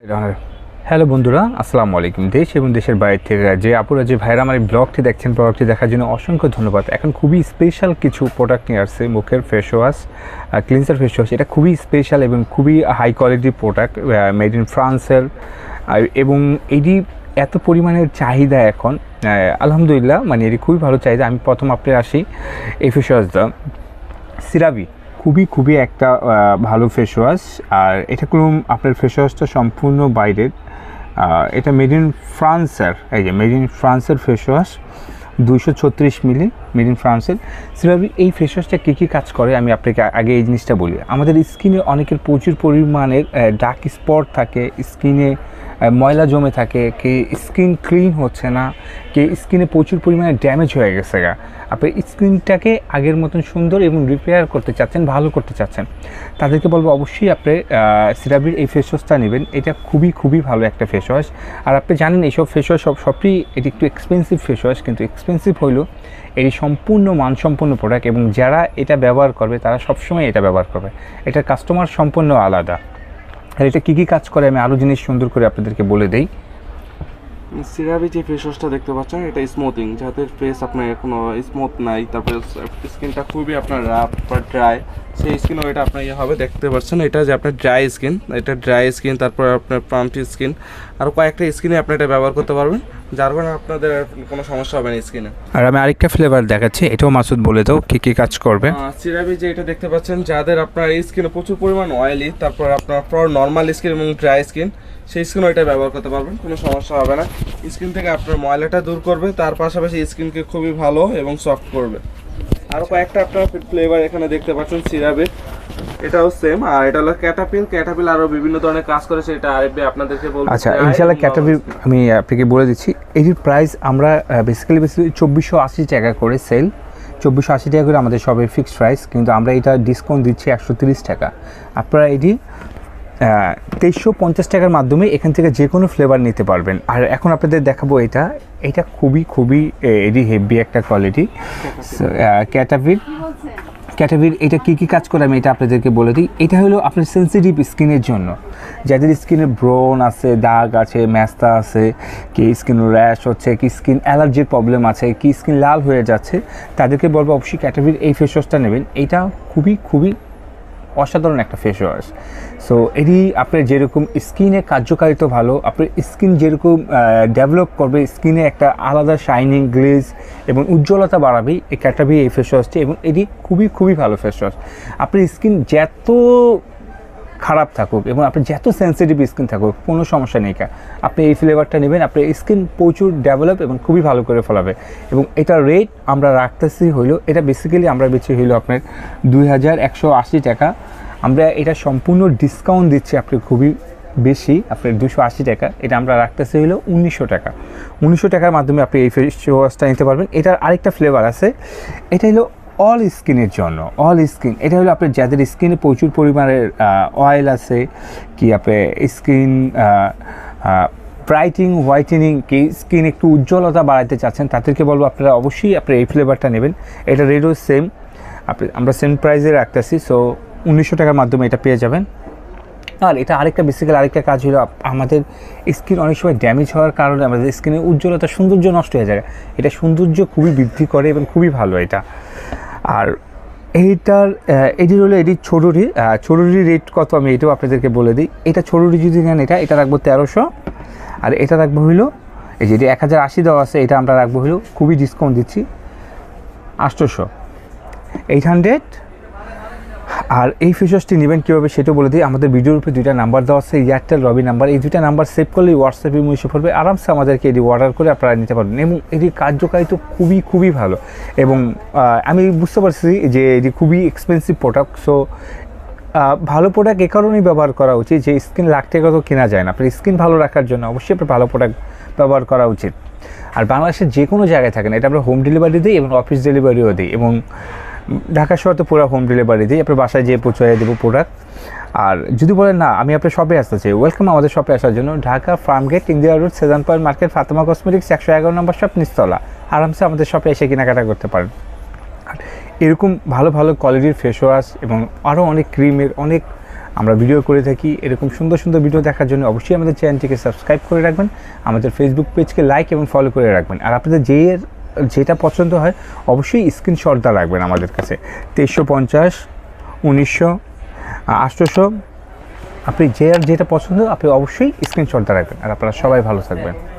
Hello বন্ধুরা, আসসালামু আলাইকুম। দেশ এবং দেশের বাইরে থেকে যে আপুরা যে ভাইরা আমার এই ব্লগটি দেখছেন, ব্লগটি দেখার জন্য অসংখ্য ধন্যবাদ। এখন খুবই স্পেশাল কিছু প্রোডাক্ট নিয়ে আসছে, মুখের face wash, cleanser face wash. এটা খুবই স্পেশাল এবং খুবই হাই কোয়ালিটির প্রোডাক্ট, মেড ইন ফ্রান্সের। এবং এটি এত পরিমাণের চাহিদা এখন, আলহামদুলিল্লাহ, মানে এটি খুবই ভালো চাহিদা। আমি প্রথম আপনার আসি এই ফেস ওয়াশটা সিরাবি, খুবই একটা ভালো ফেস ওয়াশ। আর এটা কোনো আপনার ফেস ওয়াশটা সম্পূর্ণ বাইরের, এটা মেড ইন ফ্রান্সের, এই যে মেড ইন ফ্রান্সের ফেস ওয়াশ, 236 মিলি, মেড ইন ফ্রান্সের সিরাবি। এই ফেস ওয়াশটা কী কাজ করে আমি আপনাকে আগে এই জিনিসটা বলি। আমাদের স্কিনে অনেকের প্রচুর পরিমাণের ডার্ক স্পট থাকে, স্কিনে ময়লা জমে থাকে, কে স্কিন ক্লিন হচ্ছে না, কে স্কিনে প্রচুর পরিমাণে ড্যামেজ হয়ে গেছে গা। আপনি স্কিনটাকে আগের মতন সুন্দর এবং রিপেয়ার করতে চাচ্ছেন, ভালো করতে চাচ্ছেন, তাদেরকে বলবো অবশ্যই আপনি সিরাবির এই ফেস ওয়াশটা নেবেন। এটা খুবই ভালো একটা ফেস ওয়াশ। আর আপনি জানেন এইসব ফেস ওয়াশ সবই এটি একটু এক্সপেন্সিভ ফেস ওয়াশ, কিন্তু এক্সপেন্সিভ হইলেও এটি সম্পূর্ণ মানসম্পন্ন প্রোডাক্ট এবং যারা এটা ব্যবহার করবে তারা সবসময় এটা ব্যবহার করবে। এটার কাস্টমার সম্পূর্ণ আলাদা। আর এটা কী কাজ করে আমি আরও জিনিস সুন্দর করে আপনাদেরকে বলে দেই। সিরাবি যে ফেস ওয়াশটা দেখতে পাচ্ছেন, এটা স্মুথিং, যাদের ফেস আপনার এখনো স্মুথ নাই, তারপরে স্কিনটা খুবই আপনার রাফ বা ড্রাই, সেই স্কিনও এটা আপনার হবে। দেখতে পাচ্ছেন এটা যে আপনার ড্রাই স্কিন, এটা ড্রাই স্কিন, তারপর আপনার পাম্পি স্কিন, আর কয়েকটা স্কিনে আপনি এটা ব্যবহার করতে পারবেন, যার কারণে আপনাদের কোনো সমস্যা হবে না স্কিনে। আর আমি আরেকটা ফ্লেভার দেখাচ্ছি, এটাও মাসুদ বলে দাও কী কাজ করবে। সিরাবি যে এটা দেখতে পাচ্ছেন, যাদের আপনার এই স্কিনে প্রচুর পরিমাণ অয়েলি, তারপর আপনার নর্মাল স্কিন এবং ড্রাই স্কিন, সেই স্কিনও এটা ব্যবহার করতে পারবেন, কোনো সমস্যা হবে না। স্কিন থেকে আপনার ময়লাটা দূর করবে, তার পাশাপাশি স্কিনকে খুবই ভালো এবং সফট করবে। আরও কয়েকটা আপনার ফ্লেভার এখানে দেখতে পাচ্ছেন সিরাপে, এটাও সেম। আর এটা হলো ক্যাটাপিল আরও বিভিন্ন ধরনের কাজ করে, সেটা আরেকবে আপনাদেরকে বলবো। আচ্ছা, ইনশাআল্লাহ ক্যাটাপিল আমি আপনাকে বলে দিচ্ছি। এটির প্রাইস আমরা বেসিক্যালি 2480 টাকা করে সেল, 2480 টাকা করে আমাদের সবের ফিক্সড প্রাইস, কিন্তু আমরা এটা ডিসকাউন্ট দিচ্ছি 130 টাকা। আপনারা এটি 2350 টাকার মাধ্যমে এখান থেকে যে কোনো ফ্লেভার নিতে পারবেন। আর এখন আপনাদের দেখাবো এটা খুবই এটি হেভি একটা কোয়ালিটি ক্যাটাপিল। এটা কী কাজ করে আমি এটা আপনাদেরকে বলে দিই। এটা হলো আপনার সেন্সিটিভ স্কিনের জন্য, যাদের স্কিনে ব্রণ আছে, দাগ আছে, ম্যাস্তা আছে, কি স্কিন র্যাশ হচ্ছে, কি স্কিন অ্যালার্জির প্রবলেম আছে, কি স্কিন লাল হয়ে যাচ্ছে, তাদেরকে বলবো অবশ্যই ক্যাটাপিল এই ফেস ওয়াশটা নেবেন। এটা খুবই অসাধারণ একটা ফেস ওয়াশ। সো এটি আপনার যেরকম স্কিনে কার্যকারিতা ভালো, আপনার স্কিন যেরকম ডেভেলপ করবে, স্কিনে একটা আলাদা শাইনিং, গ্লেজ এবং উজ্জ্বলতা বাড়াবে এই ক্যাটাবি এই ফেস ওয়াশটি। এবং এটি খুবই ভালো ফেস ওয়াশ। আপনার স্কিন যত খারাপ থাকুক এবং আপনার যত সেন্সিটিভ স্কিন থাকুক, কোনো সমস্যা নেই, আপনি এই ফ্লেভারটা নেবেন, আপনার স্কিন প্রচুর ডেভেলপ এবং খুবই ভালো করে ফেলাবে। এবং এটার রেট আমরা রাখতেছি হইলো, এটা বেসিক্যালি আমরা বেশি হইলো আপনার 2180 টাকা। আমরা এটা সম্পূর্ণ ডিসকাউন্ট দিচ্ছি আপনি খুবই বেশি, আপনার 280 টাকা। এটা আমরা রাখতেছি হইলো 1900 টাকা। 1900 টাকার মাধ্যমে আপনি এই ফেস ওয়াশটা নিতে পারবেন। এটার আরেকটা ফ্লেভার আছে, এটা হলো অল স্কিনের জন্য, অল স্কিন। এটা হলো আপনার যাদের স্কিনে প্রচুর পরিমাণের অয়েল আছে, কি আপনার স্কিন ব্রাইটিং, হোয়াইটেনিং, কি স্কিন একটু উজ্জ্বলতা বাড়াতে চাচ্ছেন, তাদেরকে বলবো আপনারা অবশ্যই আপনার এই ফ্লেভারটা নেবেন। এটা রেটও সেম, আমরা সেম প্রাইসে রাখতেছি। সো 1900 টাকার মাধ্যমে এটা পেয়ে যাবেন। আর এটা বেসিক্যালি আরেকটা কাজ হলো, আমাদের স্কিন অনেক সময় ড্যামেজ হওয়ার কারণে আমাদের স্কিনের উজ্জ্বলতা, সৌন্দর্য নষ্ট হয়ে যায়। এটা সৌন্দর্য খুবই বৃদ্ধি করে এবং খুবই ভালো এটা। আর এটির হলো এটি ছোটুরি রেট কত আমি এটাও আপনাদেরকে বলে দিই। এটা ছোটুরি যদি নেন এটা রাখবো 1300, আর এটা রাখবো হইলো এই যে 1080 দেওয়া আছে, এটা আমরা রাখবো হইলো খুবই ডিসকাউন্ট দিচ্ছি 800, 800। আর এই ফেস ওয়াশটি নেবেন কীভাবে সেটা বলে দিই। আমাদের ভিডিওর উপরে 2টা নাম্বার দেওয়া আছে, এয়ারটেল রবি নাম্বার। এই 2টা নাম্বার সেভ করলে হোয়াটসঅ্যাপে এসে পড়বে, আরামসে আমাদেরকে এটি অর্ডার করে আপনারা নিতে পারবেন। এবং এটির কার্যকারিতা খুবই ভালো। এবং আমি বুঝতে পারছি যে এটি খুবই এক্সপেন্সিভ প্রোডাক্ট। সো ভালো প্রোডাক্ট এ কারণেই ব্যবহার করা উচিত যে স্কিন লাখ টাকা তো কেনা যায় না, আপনার স্কিন ভালো রাখার জন্য অবশ্যই আপনার ভালো প্রোডাক্ট ব্যবহার করা উচিত। আর বাংলাদেশের যে কোনো জায়গায় থাকেন, এটা আমরা হোম ডেলিভারি দিই এবং অফিস ডেলিভারিও দিই, এবং ঢাকা শহরে তো পুরো হোম ডেলিভারি দিই, আপনার বাসায় যেয়ে পৌঁছে দেবো প্রোডাক্ট। আর যদি বলেন না আমি আপনার শপে আসতে চাই, ওয়েলকাম আমাদের শপে আসার জন্য। Dhaka Farmgate, India road, Sezan point market, Fatema cosmetics, 111 number shop, নিচতলা। আরামসে আমাদের শপে এসে কেনাকাটা করতে পারেন। আর এরকম ভালো কোয়ালিটির ফেস ওয়াশ এবং আরও অনেক ক্রিমের, অনেক আমরা ভিডিও করে থাকি। এরকম সুন্দর সুন্দর ভিডিও দেখার জন্য অবশ্যই আমাদের চ্যানেলটিকে সাবস্ক্রাইব করে রাখবেন, আমাদের ফেসবুক পেজকে লাইক এবং ফলো করে রাখবেন। আর আপনাদের যেটা পছন্দ হয় অবশ্যই স্ক্রিনশটটা রাখবেন আমাদের কাছে। 2350, 1900, 800, আপনি যেটা পছন্দ আপনি অবশ্যই স্ক্রিনশটটা রাখবেন। আর আপনারা সবাই ভালো থাকবেন।